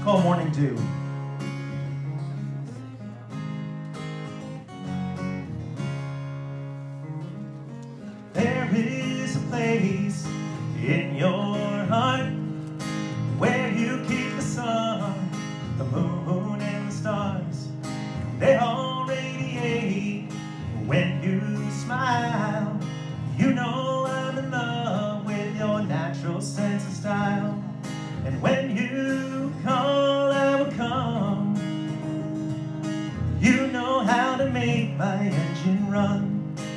called Morning Dew. There is a place in your heart where you keep the sun, the moon, and the stars. They all radiate when you smile. You know I'm in love with your natural sense of style. And when you call, I will come. You know how to make my engine run.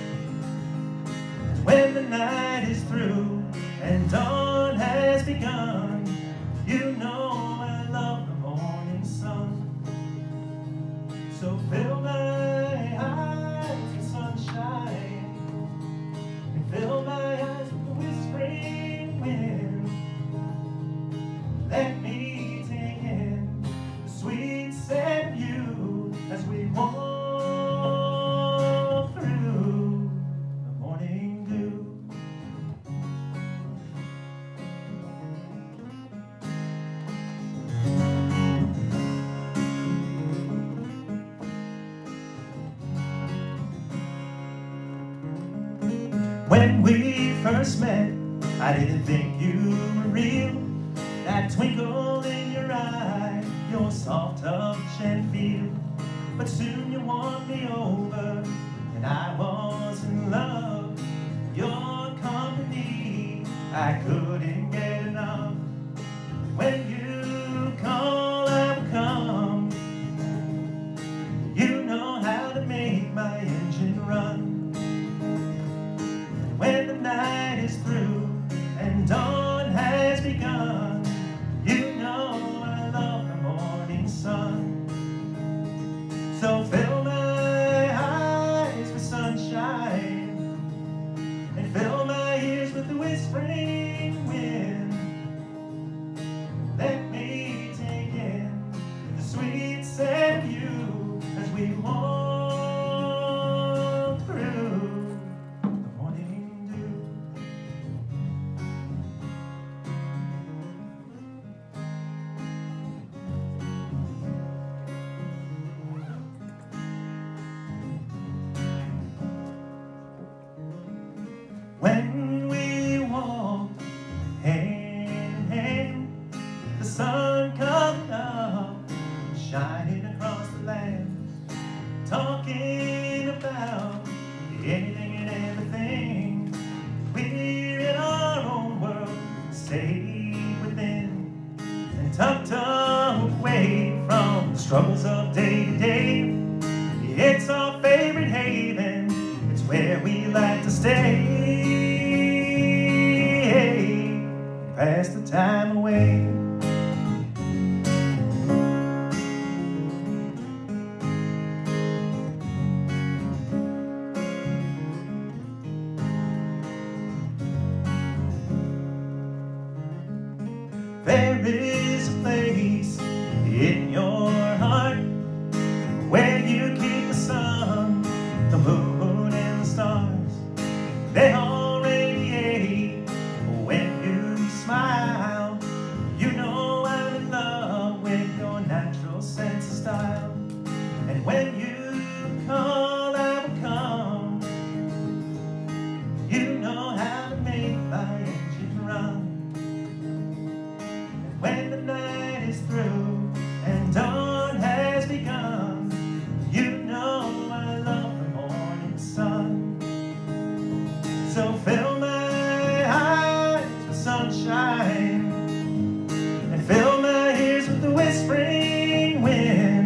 When the night is through and dawn has begun, you know I love the morning sun. So fill my eyes with sunshine, and fill my eyes with the whispering wind. Let me take in the sweet scent of you as we walk through the morning dew. When we first met, I didn't think you were real. That twinkle in your eye, your soft touch and feel. But soon you won me over, and I was in love. Your company, I couldn't get enough. When you call, I will come. You know how to make my engine run. When the night is through and dawn has begun, you know I love the morning sun. So fill my eyes with sunshine, and fill my ears with the whispering wind. Let me take in the sweet scent of you as we walk through the morning dew. When we walk hand in hand, the sun comes up, shining across the land, talking about anything and everything. We're in our own world, safe within, and tucked away from the struggles of day to day. It's our favorite haven, it's where we like to stay. Pass the time away. There is a place in your heart where you keep the sun, the moon, and the stars. They all radiate when you smile. You know I'm in love with your natural sense of style. And when you call, I will come. You know how to make my engine run. And when the night is through and dawn has begun, you know I love the morning sun. So fill my eyes with sunshine, and fill my ears with the whispering wind.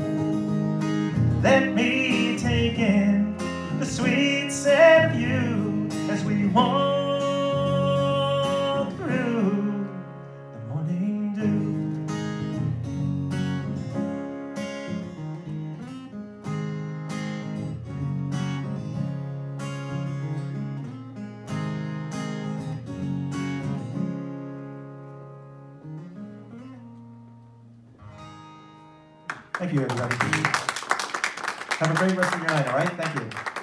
Let me take in the sweet scent of you as we walk through the morning dew. Thank you, everybody. Have a great rest of your night, all right? Thank you.